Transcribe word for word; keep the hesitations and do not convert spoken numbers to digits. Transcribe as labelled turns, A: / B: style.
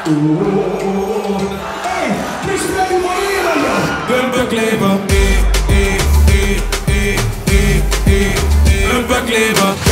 A: Hey, this is ready for you.
B: Bumperkleber, eh, eh, eh, eh, eh, eh, Bumperkleber.